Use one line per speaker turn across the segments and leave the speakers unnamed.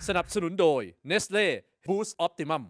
สนับสนุนโดย Nestle Boost Optimum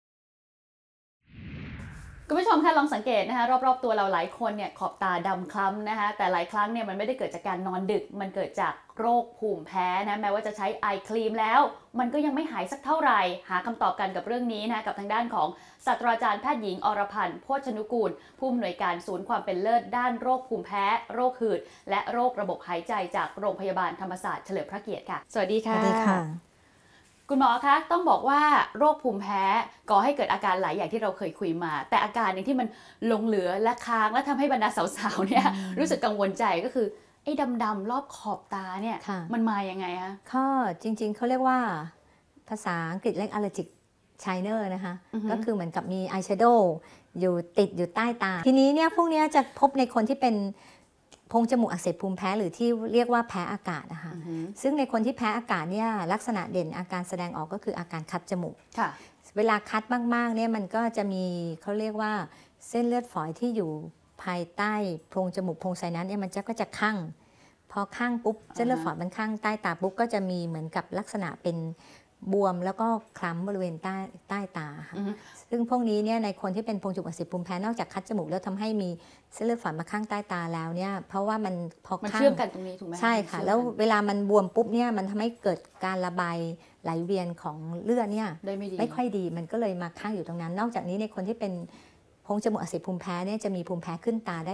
คุณผู้ชมคะลองสังเกตนะคะรอบๆตัวเราหลายคนเนี่ยขอบตาดำคล้ำนะคะแต่หลายครั้งเนี่ยมันไม่ได้เกิดจากการนอนดึกมันเกิดจากโรคภูมิแพ้นะแม้ว่าจะใช้ไอครีมแล้วมันก็ยังไม่หายสักเท่าไหร่หาคำตอบกันกับเรื่องนี้นะกับทางด้านของศาสตราจารย์แพทย์หญิงอรพันธ์โภชนุกูลผู้อำนวยการศูนย์ความเป็นเลิศด้านโรคภูมิแพ้โรคหืดและโรคระบบหายใจจากโรงพยาบาลธรรมศาสตร์เฉลิมพระเกียรติค่ะสวัสดีค่ะ
สวัสดีค่ะ
คุณหมอคะต้องบอกว่าโรคภูมิแพ้ก่อให้เกิดอาการหลายอย่างที่เราเคยคุยมาแต่อาการหนึ่งที่มันหลงเหลือและค้างและทำให้บรรดาสาวๆเนี่ยรู้สึกกังวลใจก็คือไอ้ดำๆรอบขอบตาเนี่ยมันมายังไงคะ
ก็จริงๆเขาเรียกว่าภาษาอังกฤษเรียก allergic shiner นะคะก็คือเหมือนกับมีอายแชโดว์อยู่ติดอยู่ใต้ตาทีนี้เนี่ยพวกนี้จะพบในคนที่เป็นโพรงจมูกอักเสบภูมิแพ้หรือที่เรียกว่าแพ้อากาศนะคะซึ่งในคนที่แพ้อากาศเนี่ยลักษณะเด่นอาการแสดงออกก็คืออาการคัดจมูกเวลาคัดมากๆเนี่ยมันก็จะมีเขาเรียกว่าเส้นเลือดฝอยที่อยู่ภายใต้โพรงจมูกโพรงไซนัสเนี่ยมันก็จะคั่งพอคั่งปุ๊บเส้นเลือดฝอยมันคั่งใต้ตาปุ๊บก็จะมีเหมือนกับลักษณะเป็นบวมแล้วก็คล้ำบริเวณใต้ตาค่ะซึ่งพวกนี้เนี่ยในคนที่เป็นโพรงจมูกอักเสบภูมิแพ้นอกจากคัดจมูกแล้วทำให้มีเส้นเลือดฝอยมาข้างใต้ตาแล้วเนี่ยเพราะว่ามันพอ
มันเชื่อมกันตรงนี้ถูกไหม
ใช่ค่ะแล้วเวลามันบวมปุ๊บเนี่ยมันทำให้เกิดการระบายไหลเวียนของเลือดเนี่ยไม่ค่อยดีมันก็เลยมาข้างอยู่ตรงนั้นนอกจากนี้ในคนที่เป็นโพรงจมูกอักเสบภูมิแพ้เนี่ยจะมีภูมิแพ้ขึ้นตาได้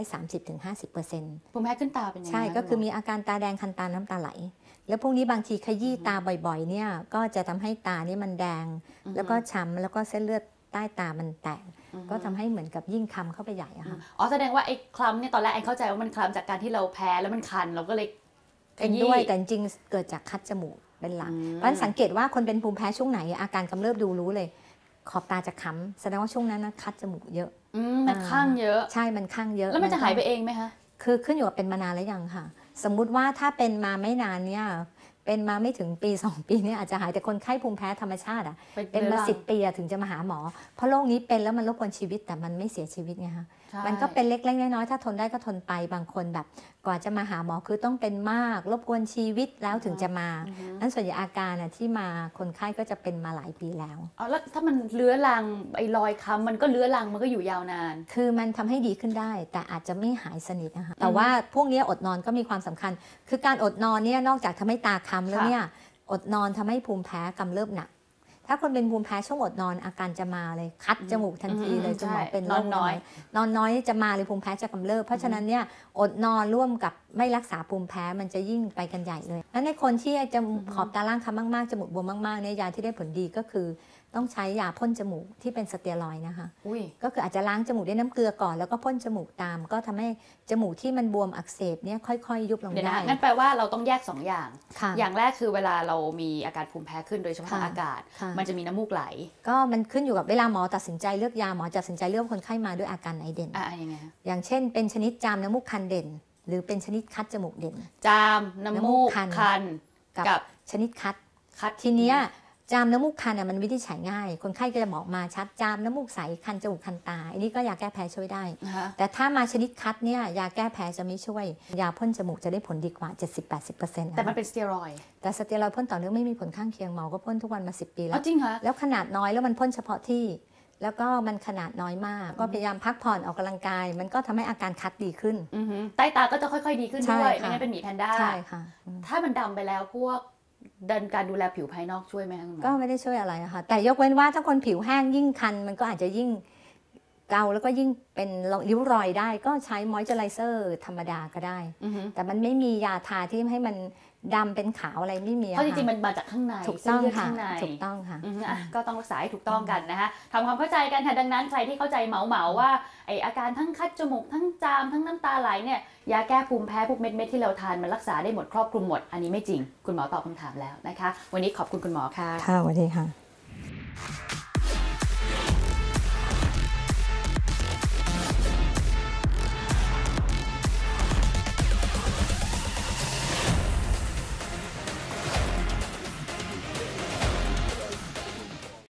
30-50%
ภูมิแพ้ขึ้นตาเป็นยังไง
ใช่ก็คือมีอาการตาแดงคันตาน้ำตาไหลแล้วพวกนี้บางทีขยี้ตาบ่อยๆเนี่ยก็จะทำให้ตานี่มันแดงแล้วก็ช้ำแล้วก็เส้นเลือดใต้ตามันแตกก็ทำให้เหมือนกับยิ่งคล้ำเข้าไปใหญ่อะค่ะ
อ๋อแสดงว่าไอ้คล้ำเนี่ยตอนแรกไอ้เข้าใจว่ามันคล้ำจากการที่เราแพ้แล้วมันคันเราก็เลย
เป็นด้วยแต่จริงๆเกิดจากคัดจมูกเป็นหลักเพราะฉะนั้นสังเกตว่าคนเป็นภูมิแพ้ช่วงไหนอาการกำเริบดูรู้เลยขอบตาจะค้ำแสดงว่าช่วงนั้นนะคัดจมูกเยอะ
มันข้างเยอะ
ใช่มันข้างเยอะ
แล้วมันจะหายไปเองไหมคะ
คือขึ้นอยู่กับเป็นมานานแล้วยังค่ะสมมุติว่าถ้าเป็นมาไม่นานเนี่ยเป็นมาไม่ถึงปี2ปีเนี่ยอาจจะหายแต่คนไข้ภูมิแพ้ธรรมชาติอ่ะเป็นมา10 ปีถึงจะมาหาหมอเพราะโรคนี้เป็นแล้วมันรบกวนชีวิตแต่มันไม่เสียชีวิตไงคะมันก็เป็นเล็กๆน้อยๆถ้าทนได้ก็ทนไปบางคนแบบกว่าจะมาหาหมอคือต้องเป็นมากรบกวนชีวิตแล้วถึงจะมานั้นส่วนใหญ่อาการที่มาคนไข้ก็จะเป็นมาหลายปีแล้ว
แล้วถ้ามันเลื้อรังไอ้รอยค้ำมันก็เลื้อรังมันก็อยู่ยาวนาน
คือมันทำให้ดีขึ้นได้แต่อาจจะไม่หายสนิทนะคะแต่ว่าพวกนี้อดนอนก็มีความสำคัญคือการอดนอนเนี่ยนอกจากทำให้ตาค้ำแล้วเนี่ยอดนอนทำให้ภูมิแพ้กำเริบหนักถ้าคนเป็นภูมิแพ้ช่วงอดนอนอาการจะมาเลยคัดจมูกทันทีเลยจะหมอเป็น
นอนน้อย
จะมาเลยภูมิแพ้จะกำเริบเพราะฉะนั้นเนี่ยอดนอนร่วมกับไม่รักษาภูมิแพ้มันจะยิ่งไปกันใหญ่เลยแล้วในคนที่จะขอบตาล่างค้ำมากๆจมูกบวมมากๆเนี่ยยาที่ได้ผลดีก็คือต้องใช้ยาพ่นจมูกที่เป็นสเตียรอยด์นะคะก็คืออาจจะล้างจมูกด้วยน้ำเกลือก่อนแล้วก็พ่นจมูกตามก็ทำให้จมูกที่มันบวมอักเสบเนี่ยค่อยๆยุบลงได้
งั้นแปลว่าเราต้องแยก2อย่างอย่างแรกคือเวลาเรามีอาการภูมิแพ้ขึ้นโดยเฉพาะอากาศมันจะมีน้ำมูกไหล
ก็มันขึ้นอยู่กับเวลาหมอตัดสินใจเลือกยาหมอตัดสินใจเลือกคนไข้มาด้วยอาการไหนเด่น
ยังไง
อย่างเช่นเป็นชนิดจามน้ำมูกคันเด่นหรือเป็นชนิดคัดจมูกเด่น
จามน้ำมูกคัน
กับชนิดคัดทีเนี้ยจามน้ำมูกคันมันวิธีใช้ง่ายคนไข้ก็จะบอกมาชัดจามน้ำมูกใสคันจมูกคันตาอันนี้ก็ยาแก้แพ้ช่วยได้แต่ถ้ามาชนิดคัดเนี่ยยาแก้แพ้จะไม่ช่วยยาพ่นจมูกจะได้ผลดีกว่า 70-80%
แต่มันเป็นสเตียรอยด์
แต่สเตียรอยด์พ่นต่อเนื่องไม่มีผลข้างเคียงหมอก็พ่นทุกวันมา10 ปีแล้ว
จริงเหรอ
แล้วขนาดน้อยแล้วมันพ่นเฉพาะที่แล้วก็มันขนาดน้อยมากก็พยายามพักผ่อนออกกำลังกายมันก็ทำให้อาการคัดดีขึ้น
ใต้ตาก็จะค่อยๆดีขึ้นด้วยไม่งั้นเป็นหมีแพนด้า
ใช่ค่ะ
ถ้ามันดำไปแล้วพวกการดูแลผิวภายนอกช่วยไหมคะ
ก็ไม่ได้ช่วยอะไรค่ะแต่ยกเว้นว่าถ้าคนผิวแห้งยิ่งคันมันก็อาจจะยิ่งเกาแล้วก็ยิ่งเป็นริ้วรอยได้ก็ใช้มอยเจอไรเซอร์ธรรมดาก็ได้แต่มันไม่มียาทาที่ให้มันดำเป็นขาวอะไรไม่มี
เพราะจริงๆมันมาจากข้างใน
ถูกต้องค่ะถูกต้องค่ะ
ก็ต้องรักษาให้ถูกต้องกันนะคะทำความเข้าใจกันค่ะดังนั้นใครที่เข้าใจเหมาว่าไออาการทั้งคัดจมูกทั้งจามทั้งน้ำตาไหลเนี่ยยาแก้ภูมิแพ้พวกเม็ดที่เราทานมันรักษาได้หมดครอบคลุมหมดอันนี้ไม่จริงคุณหมอตอบคำถามแล้วนะคะวันนี้ขอบคุณคุณหมอค่ะ
ค่ะสวัสดีค่ะ